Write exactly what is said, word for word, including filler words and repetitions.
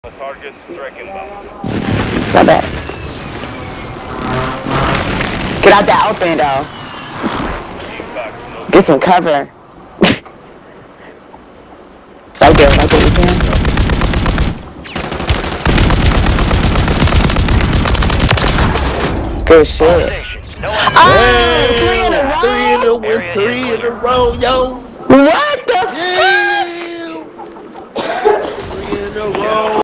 Target striking bomb. My bad. Get out that open though. Get some cover. Right there, right there, you can. Good shit. Oh, three in a row. Three in a, three in a row, yo. What?